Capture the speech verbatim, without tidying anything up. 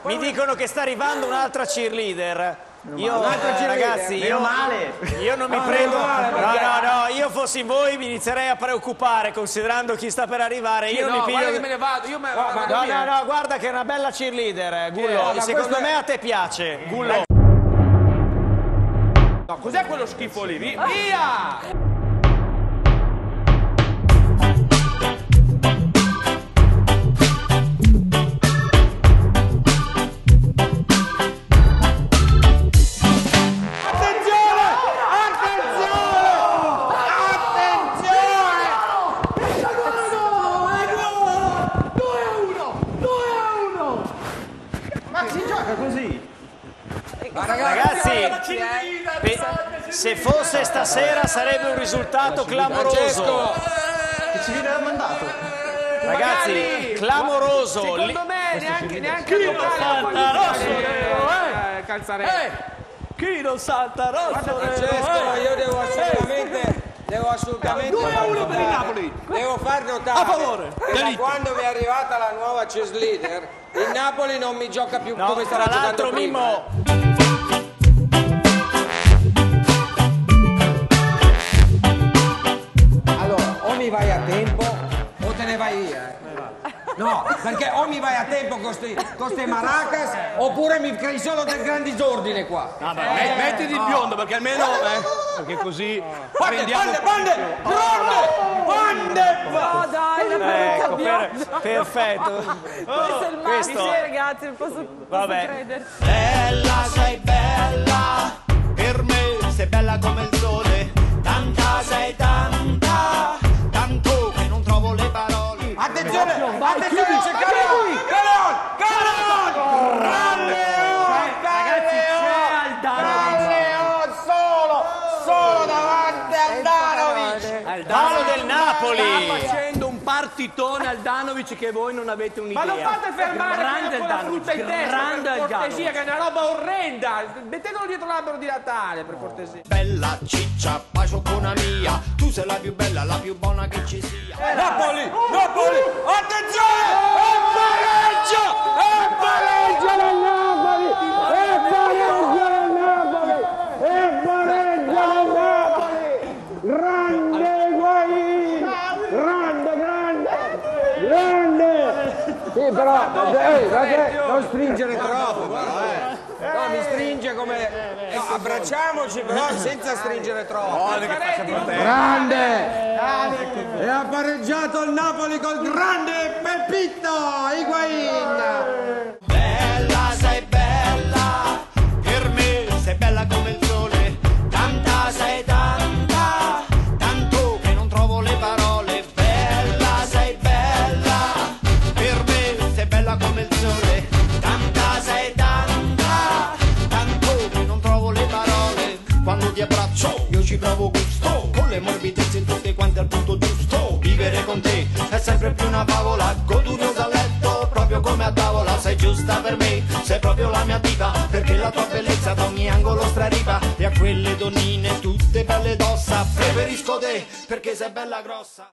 Mi dicono che sta arrivando un'altra cheerleader. Io, un'altra eh, ragazzi, io, male. io non mi no, prendo. No, male, no, no, io fossi voi mi inizierei a preoccupare considerando chi sta per arrivare. Io no, non mi piglio. guarda che me ne vado, io me ne vado. No, no, no, guarda che è una bella cheerleader, Gullo. Eh, Secondo me a te piace, Gullo. No, cos'è quello schifo lì? Vi- Via! Così. Ma Ragazzi, pe- se fosse stasera sarebbe un risultato clamoroso. Che ci viene mandato? Ragazzi, Magari, clamoroso. Secondo Li- me neanche neanche Chi a lo locale salta puoi rosso? fare, eh, Calzarella. Chi non salta rosso? Francesco, io devo assolutamente, devo assolutamente due a uno per il Napoli. Devo far notare A favore. che da quando mi è arrivata la nuova cheerleader, il Napoli non mi gioca più No, come stava tra giocando l'altro prima. Mimmo, Allora, o mi vai a tempo o te ne vai via. eh. No, perché o mi vai a tempo con queste maracas oppure mi crei solo del gran disordine qua. Eh, mettiti il biondo perché almeno eh, perché così Bande, prendiamo bande, bande, grande, bande! No dai, l'abbiamo ecco, per- cambiato. perfetto. Questo è il questo- massimo, ragazzi, non posso, posso Vabbè. credere. Bella, sei bella, per me sei bella come il sole, tanta sei tanta, tanto che non trovo le parole. Attenzione, attenzione, c'è Caleon! Caleon! Caleon! Grande Leon! Caleon solo, solo davanti a Danovic! Palo del Napoli. Sta facendo un partitone al Danovic che voi non avete un'idea. Ma non fate fermare grande quello il con la Danovic, frutta in testa, grande per il cortesia, Danovic. che è una roba orrenda. Mettetelo dietro l'albero di Natale, per cortesia. Bella ciccia, bacio con mia, tu sei la più bella, la più buona che ci sia. Napoli! Napoli! Attenzione! E pareggio! E pareggio del Napoli! E pareggio del Napoli! E pareggio del Napoli! Grande Higuaín! Grande, grande! Grande! Sì, però, eh, perché non stringere troppo, però, eh! No, mi stringe come... No, abbracciamoci, però senza stringere troppo. Grande! E ha pareggiato il Napoli col grande Pepito Higuaín! Bella, sei bella, per me sei bella come il sole, tanta sei tanta, tanto che non trovo le parole. Bella, sei bella, per me sei bella come il sole, tanta sei tanta, tanto che non trovo le parole. Quando ti abbraccio io ci provo gusto, con le morbidezze in tutte quante al punto giusto. Vivere con te è sempre più una favola, goduriosa a letto proprio come a tavola. Sei giusta per me, sei proprio la mia diva, perché la tua bellezza da ogni angolo straripa. E a quelle donnine tutte belle d'ossa preferisco te, perché sei bella grossa.